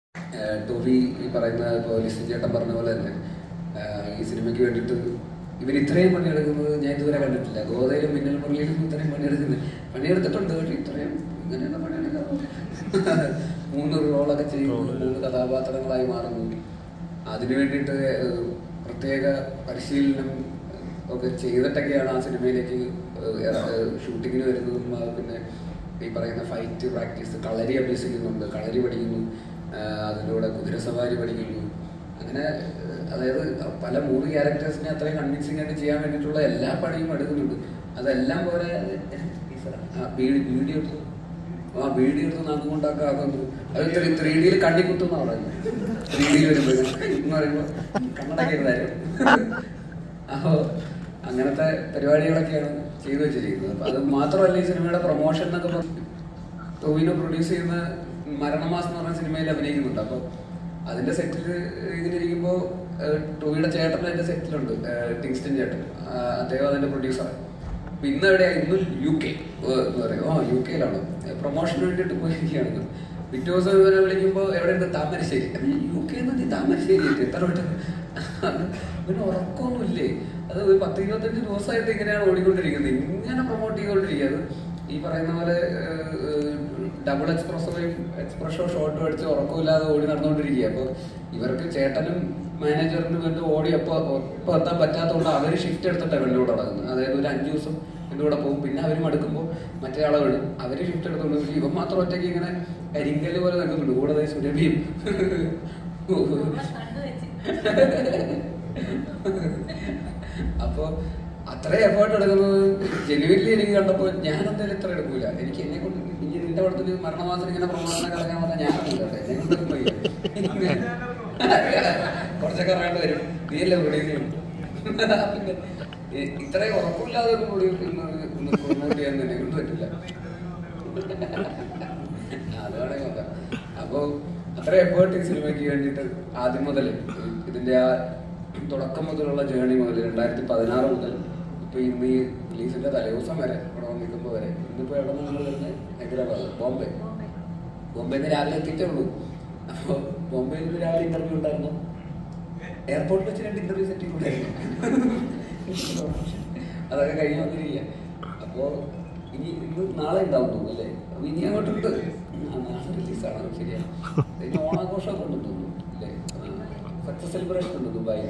Toby ഈ പറയുന്ന ഇപ്പോൾ ലിസ്റ്റൻ ചേട്ടൻ പറഞ്ഞ പോലെ തന്നെ ഈ സിനിമയ്ക്ക് വേണ്ടിയിട്ട് ഇവർ ഇത്രയും പണിയെടുക്കുന്നത് ഞാൻ ഇതുവരെ കണ്ടിട്ടില്ല. ഗോതയിലും മിന്നൽ മുരളിയിലും ഇത്രയും പണിയെടുത്തിട്ടുണ്ട്. പക്ഷെ ഇത്രയും ഇങ്ങനെയുള്ള പണിയെടുക്കാറ് 3 റോളൊക്കെ ചെയ്യുന്നു, 3 കഥാപാത്രങ്ങളായി മാറുന്നു. അതിനു വേണ്ടിയിട്ട് പ്രത്യേക പരിശീലനം ഒക്കെ ചെയ്തിട്ടൊക്കെയാണ് ആ സിനിമയിലേക്ക് ഷൂട്ടിങ്ങിന് വരുന്നതും. പിന്നെ ഈ പറയുന്ന ഫൈറ്റ് പ്രാക്ടീസ്, കളരി അഭ്യസിക്കുന്നുണ്ട്, കളരി പഠിക്കുന്നു, അതിലൂടെ കുതിരസവാരി പഠിക്കുന്നു. അങ്ങനെ അതായത് പല 3 ക്യാരക്ടേഴ്സിനെ അത്രയും കൺവിൻസിംഗ് ആയിട്ട് ചെയ്യാൻ വേണ്ടിയിട്ടുള്ള എല്ലാ പണിയും എടുക്കുന്നുണ്ട്. അതെല്ലാം പോലെ ബീഡി എടുത്ത് നാക്കുകൊണ്ടൊക്കെ ആക്കുന്നു. അത് 3Dയിൽ കണ്ണിക്കുത്തുന്ന അവിടെ 3Dയിൽ വരുമ്പോൾ എന്ന് പറയുമ്പോൾ കണ്ണടക്കരുതാരും. അപ്പോൾ അങ്ങനത്തെ പരിപാടികളൊക്കെയാണ് ചെയ്തു വെച്ചിരിക്കുന്നത്. അപ്പം അത് മാത്രമല്ല, ഈ സിനിമയുടെ പ്രൊമോഷൻ എന്നൊക്കെ പറഞ്ഞു ടോവിനോ പ്രൊഡ്യൂസ് ചെയ്യുന്ന മരണമാസം എന്ന് പറഞ്ഞ സിനിമയിൽ അഭിനയിക്കുന്നുണ്ട്. അപ്പോൾ അതിൻ്റെ സെറ്റിൽ ഇങ്ങനെയിരിക്കുമ്പോൾ ടോവിയുടെ ചേട്ടൻ അതിൻ്റെ സെറ്റിലുണ്ട്, ടിങ്സ്റ്റൺ ചേട്ടൻ. അദ്ദേഹം അതിൻ്റെ പ്രൊഡ്യൂസറാണ്. അപ്പം ഇന്ന് എവിടെയാണ്? ഇന്ന് UK എന്ന് പറയും. UK-ലാണ് പ്രൊമോഷന് വേണ്ടിയിട്ട് പോയിരിക്കുകയാണ്. പിറ്റേ ദിവസം ഇവരെ വിളിക്കുമ്പോൾ എവിടെയുണ്ട്? താമരശ്ശേരി. UK എന്ന് താമരശ്ശേരി എത്ര പെട്ടെന്ന് പിന്നെ ഉറക്കമൊന്നുമില്ലേ? അത് ഒരു 10-25 ദിവസമായിട്ട് ഇങ്ങനെയാണ് ഓടിക്കൊണ്ടിരിക്കുന്നത്. ഇങ്ങനെ പ്രൊമോട്ട് ചെയ്തുകൊണ്ടിരിക്കുക. അത് ഈ പറയുന്ന പോലെ ഡബിൾ എക്സ്പ്രഷോ ഷോട്ടും അടിച്ച് ഉറക്കമില്ലാതെ ഓടി നടന്നുകൊണ്ടിരിക്കുക. അപ്പോൾ ഇവർക്ക് ചേട്ടനും മാനേജറിനും വേണ്ടി ഓടി ഒപ്പം എത്താൻ പറ്റാത്തതുകൊണ്ട് അവർ ഷിഫ്റ്റ് എടുത്തിട്ടാണ് വെള്ളിലൂടെ നടക്കുന്നത്. അതായത് ഒരു 5 ദിവസം എൻ്റെ കൂടെ പോകും, പിന്നെ അവർ മടുക്കുമ്പോൾ മറ്റേ ആളെ വിടും. അവർ ഷിഫ്റ്റ് എടുത്തുകൊണ്ട് ഇവൻ മാത്രം ഒറ്റയ്ക്ക് ഇങ്ങനെ കരിങ്കല് പോലെ നിൽക്കുന്നുണ്ട്. കൂടാതെ സുരഭിയും അപ്പോൾ അത്രയും എഫേർട്ട് എടുക്കുന്നത് ജെനുവിൻലി എനിക്ക് കണ്ടപ്പോൾ ഞാൻ എന്തായാലും ഇത്ര എടുക്കൂല. എനിക്ക് എന്നെ കൊണ്ട് ഇനി നിന്റെ പടത്തിന് മരണമാസം ഇങ്ങനെ പ്രമാണം കളയാൻ പറഞ്ഞാൽ ഞാൻ എന്നെ കൊണ്ടൊന്നും വയ്യ. കുറച്ചൊക്കെ അറിയാണ്ട് വരും, നീയല്ലേ പ്രൊഡ്യൂസ് ചെയ്യും. പിന്നെ ഇത്രയും ഉറപ്പില്ലാതെ പ്രൊമോട്ട് ചെയ്യാൻ എന്നെ കൊണ്ട് പറ്റില്ല. അത് വേണമെങ്കിൽ നോക്കാം. അപ്പോൾ അത്ര എഫേർട്ട് ഈ സിനിമയ്ക്ക് വേണ്ടിയിട്ട് ആദ്യം മുതൽ ഇതിൻ്റെ ആ തുടക്കം മുതലുള്ള ജേണി മുതൽ 2016 മുതൽ ഇപ്പോൾ ഇന്ന് ഈ റിലീസിൻ്റെ തലേദിവസം വരെ ഇവിടെ നിൽക്കുമ്പോൾ വരെ, ഇന്നിപ്പോൾ എവിടെ നിന്ന് വരുന്നത്? ഹൈദരാബാദ്, ബോംബെയിൽ നിന്ന് രാവിലെ എത്തിയിട്ടേ ഉള്ളൂ. അപ്പോൾ ബോംബെയിൽ നിന്ന് രാവിലെ ഇന്റർവ്യൂ ഉണ്ടായിരുന്നു. എയർപോർട്ടിൽ വെച്ച് 2 ഇന്റർവ്യൂ സെറ്റ് ചെയ്തിട്ടുണ്ടായിരുന്നു. അതൊക്കെ കഴിഞ്ഞ് വന്നിരിക്കുക. അപ്പോൾ ഇന്ന് നാളെ ഉണ്ടാവും തോന്നുന്നു അല്ലേ? അപ്പോൾ ഇനി അങ്ങോട്ടുണ്ട്. നാളെ റിലീസാണ്. ശരിയാണ്. ഇനി ഓണാഘോഷമൊക്കെ ഉണ്ടെന്ന് തോന്നുന്നു അല്ലേ? സക്സസ് സെലിബ്രേഷൻ ഉണ്ട് ദുബായിൽ.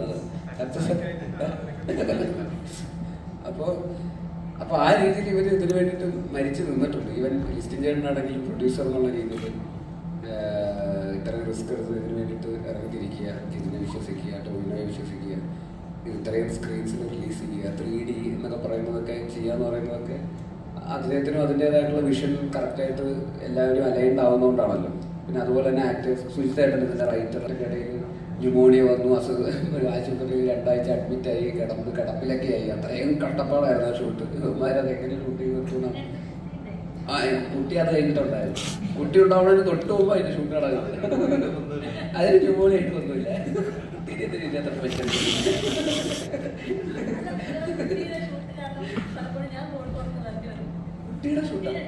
അപ്പോൾ ആ രീതിയിൽ ഇവർ ഇതിന് വേണ്ടിയിട്ട് മരിച്ചു നിന്നിട്ടുണ്ട്. ഈവൻ ലിസ്റ്റൻ ചേട്ടനാണെങ്കിലും പ്രൊഡ്യൂസർ എന്നുള്ള രീതിയിൽ ഇത്രയും റിസ്ക് എടുത്ത് ഇതിന് വേണ്ടിയിട്ട് ഇറങ്ങിത്തിരിക്കുക, ഇതിനെ വിശ്വസിക്കുക, ടോവിനോയെ വിശ്വസിക്കുക, ഇത്രയും സ്ക്രീൻസിൽ റിലീസ് ചെയ്യുക, 3D എന്നൊക്കെ പറയുന്നതൊക്കെ ചെയ്യുക എന്ന് പറയുന്നതൊക്കെ അദ്ദേഹത്തിനും അതിൻ്റേതായിട്ടുള്ള വിഷൻ കറക്റ്റായിട്ട് എല്ലാവരും അലൈൻഡ് ആവുന്നതുകൊണ്ടാണല്ലോ. പിന്നെ അതുപോലെ തന്നെ ആക്ടേഴ്സ് സുജിത്തായിട്ട് ഇതിൻ്റെ റൈറ്ററിൻ്റെ ഇടയിൽ ന്യൂമോണിയ വന്നു, ആശുപത്രിയിൽ 2 ആഴ്ച അഡ്മിറ്റായി, കിടപ്പിലൊക്കെ ആയി. അത്രയും കഷ്ടപ്പാടായിരുന്നു ആ ഷൂട്ട്. ഇവന്മാരത് എങ്ങനെ ഷൂട്ട് ചെയ്ത് വെക്കുന്ന കുട്ടി അത് കഴിഞ്ഞിട്ടുണ്ടായിരുന്നു. കുട്ടി ഉണ്ടാവുന്നതിന് തൊട്ട് മുമ്പ് അതിൻ്റെ ഷൂട്ട് നടക്കുന്നത്. അതിന് ന്യൂമോണിയ ആയിട്ട് ഒന്നുമില്ല. അത്ര പറ്റും. കുട്ടിയുടെ ഷൂട്ടാണ്.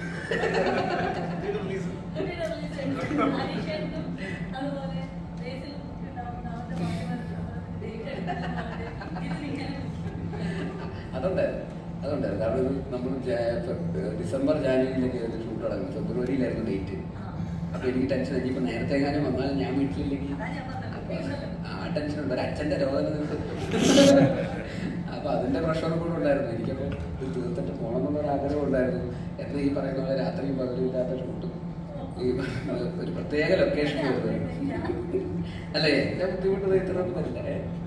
അതുണ്ടായിരുന്നു. കാരണം ഇത് നമ്മൾ ഡിസംബർ ജാനുവരിയിലൊക്കെ ഷൂട്ട് നടക്കുന്നത്. ഫെബ്രുവരിയിലായിരുന്നു ഡേറ്റ്. അപ്പോൾ എനിക്ക് ടെൻഷൻ ആയി. ഇപ്പം നേരത്തെ എങ്ങാനും വന്നാൽ ഞാൻ വീട്ടിലില്ലെങ്കിൽ ആ ടെൻഷനുണ്ട്. ഒരു അച്ഛൻ്റെ രോഗം അപ്പോൾ അതിൻ്റെ പ്രഷർ കൂടെ ഉണ്ടായിരുന്നു എനിക്കപ്പോൾ. ഇത് തീർത്തിട്ട് പോകണം എന്നുള്ളൊരു ആഗ്രഹം ഉണ്ടായിരുന്നു. എന്നാൽ ഈ പറയുന്ന പോലെ രാത്രിയും പകലും ഇല്ലാത്ത ഷൂട്ടും ഈ ഒരു പ്രത്യേക ലൊക്കേഷൻ വരുന്നത് അല്ലേ? എൻ്റെ ബുദ്ധിമുട്ട് ഇത്രയൊന്നും പറ്റില്ല.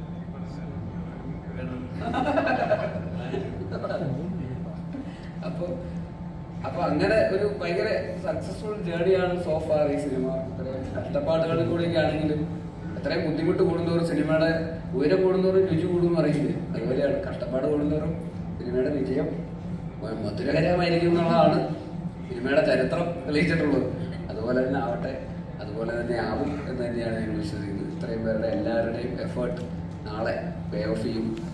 അപ്പൊ അങ്ങനെ ഒരു ഭയങ്കര സക്സസ്ഫുൾ ജേണിയാണ് സോ ഫാർ ഈ സിനിമ. ഇത്രയും കഷ്ടപ്പാടുകളിൽ കൂടെയൊക്കെ ആണെങ്കിലും എത്രയും ബുദ്ധിമുട്ട് കൂടുന്നവരും സിനിമയുടെ ഉയരം കൂടുന്നവരും രുചി കൂടുമെന്ന് അറിയില്ലേ? അതുപോലെയാണ് കഷ്ടപ്പാട് കൂടുന്നവരും സിനിമയുടെ വിജയം മധുരകരമായിരിക്കും എന്നുള്ളതാണ് സിനിമയുടെ ചരിത്രം തെളിയിച്ചിട്ടുള്ളത്. അതുപോലെ തന്നെ ആവട്ടെ, അതുപോലെ തന്നെ ആവും എന്ന് തന്നെയാണ് ഞാൻ വിശ്വസിക്കുന്നത്. ഇത്രയും പേരുടെ എല്ലാവരുടെയും എഫേർട്ട് നാളെ പേ ഓഫ് ചെയ്യും.